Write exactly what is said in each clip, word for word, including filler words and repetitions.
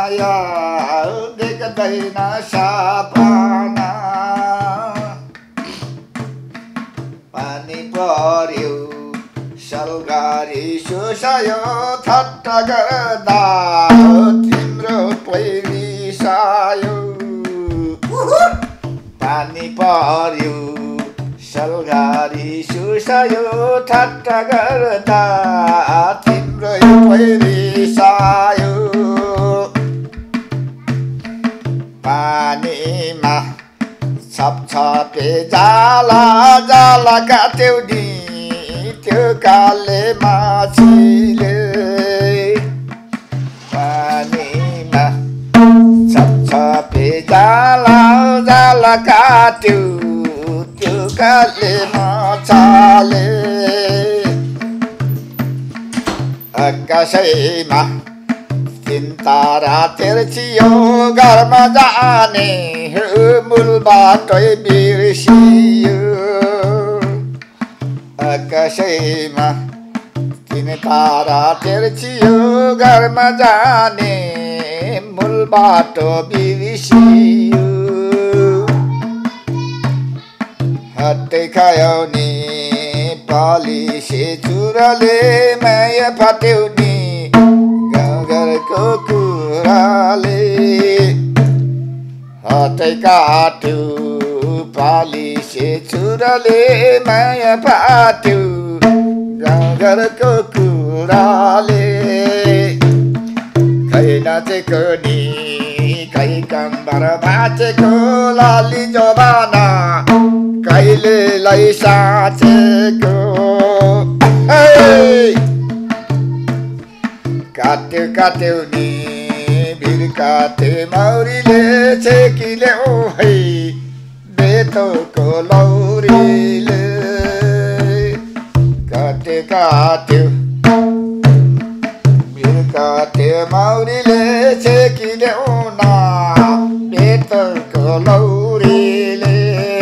माया देख्दैन सपना पानी पर्यो सलगारी सुसायो ठट्टा गर्दा तिम्रो पैरिसायो पानी पर्यो सलगारी सुसायो ठट्टा गर्दा तिम्रो पैरिसायो पानीमा छपछपे जाला जाला काट्यौ नि त्यो काले माछीले पानीमा छपछपे जाला जाला काट्यौ त्यो काले माछाले आकाशैमा तीन तारा तेर्सियो घरमा जाने मूल बाटै बिर्सियो आकाशैमा तीन तारा तेर्सियो घरमा जाने मूल बाटो बिर्सियो हट्टै खायौ नि पालिसे चुराले माया फाट्यौ नि गाउँघरको कुराले हट्टै काट्यौ पालिसे चुराले माया फाट्यौ गाउँघरको कुराले खै नाचेको नि खै कम्बर भाँचेको लाली जवाना कहिलेलाई साँचेको काट्यो काट्यो नि भिर काटे मौरीले छेकिल्यो है बेतोको लौरीले काट्यो काट्यो भिर काटे मौरीले छेकिल्यो ना बेतोको लौरीले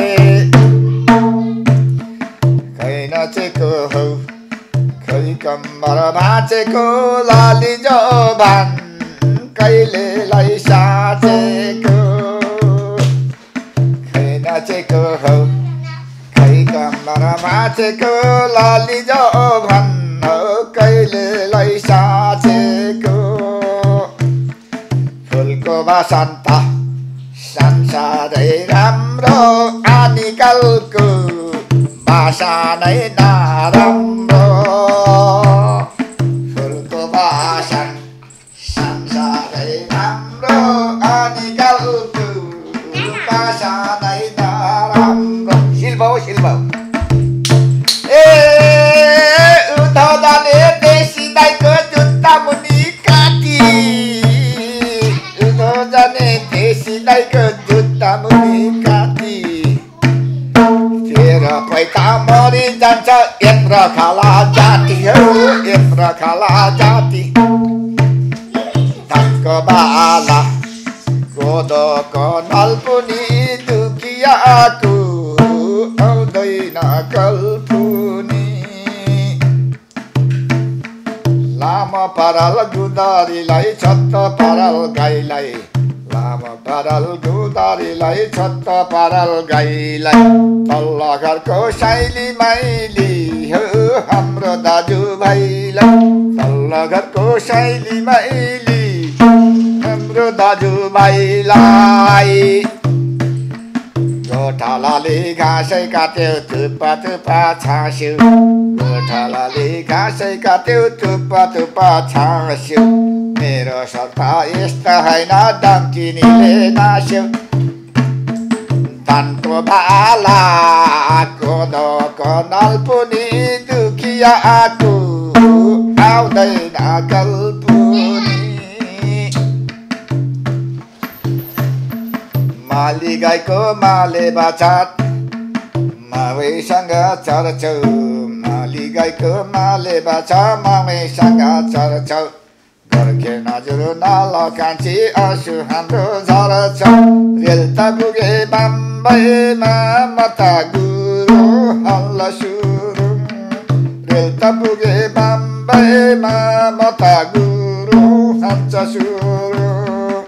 नाचेको हौ खै कम्बर भाँचेको लाली जवान कहिलेलाई साँचेको खै नाचेको हौ खै कम्बर भाँचेको लाली जवान हौ कहिलेलाई साँचेको फुलको बसन्त संसारै राम्रो आनिकालको भाषा नै नराम्रो फुलको भाषा संसारै राम्रो आनिकालको भाषा नै नराम्रो शिल्प हो शिल्प ए उधौ जाने देशी दाइको जुत्ता मुनि काटी उधौ जाने देशी दाइको जुत्ता मुनि काटी पैता मरि जान्छ यत्र खाला जाति हो यत्र खाला जाति धानको बाला कोदोको नल्पुनी दुखियाको आउँदैन कल्पुनी लामो परल गुदरीलाई छत्त परल गाईलाई लामो परल गुदरीलाई छत्त परल गाईलाई तल्लो घरको साइली माइली हो हाम्रो दाजुभाइलाई तल्लो घरको साइली माइली हाम्रो दाजुभाइलाई गोठालाले घाँसै काट्यो थुप्पा थुप्पा छास्यो गोठालाले घाँसै काट्यो थुप्पा थुप्पा छास्यो मेरो सत्ता यस्ता होइन डम्किनीले नास्यो धानको बाला कोदोको नल्पुनी दुखियाको आउँदैन कल्पुनी माली गाईको माले बाछाट मावैसँग चर्छौ माली गाईको माले बाछा मावैसँग चर्छौ गोर्खे नजुर नल कान्छी आँसु हाम्रो झर्छ रेल त पुगे बम्बईमा मता गुरु हल्ला सुरु रेल त पुगे बम्बईमा मता गुरु हन्छ सुरु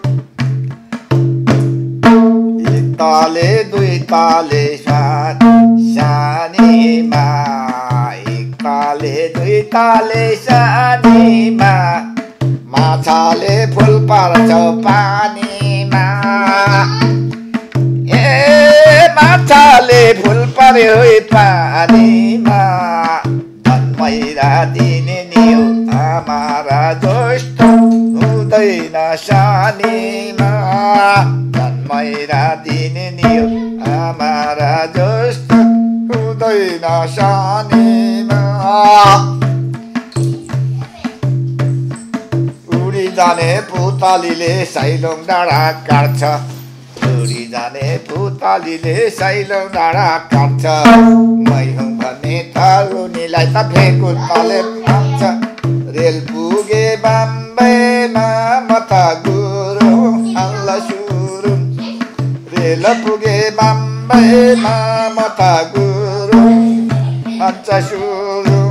ताले दुई ताले साथ सानीमा एक ताले दुई ताले सानीमा माछाले फुल पार्छ पानीमा ए माछाले फुल पर्यो पानीमा जन्मैरा दिने नि आमारा जस्तो हुँदैन सानीमा जन्मैरा दिने नि आमारा जस्तो हुँदैन सानीमा उडी जाने पुतलीले साइलोङ डाँडा काट्छ उडी जाने पुतलीले साइलोङ डाँडा काट्छ मै हुँ भन्ने थारुनीलाई त फेको तले पान्छ रेल पुगे बम्बईमा म त गुरुङ हल्ला सुरुङ रेल पुगे बम्बईमा म त गुरुङ हल्ला सुरुङ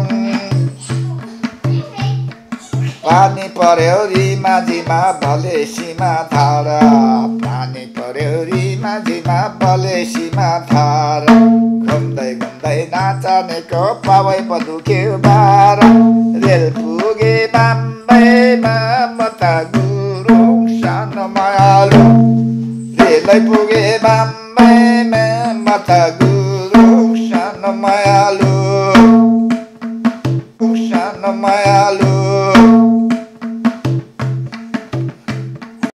पानी पर्यो रिमा झिमा भले सीमा धारा पानी पर्यो रिमा झिमा भले सीमा धारा घुम्दै घुम्दै नाचनेको पावै पदुक्यो बार रेल पुगे बम्बईमा म त गुरुङ सानो मायालु रेलै पुगे बम्बईमा म त गुरुङ सानो मायालु सानो मायालु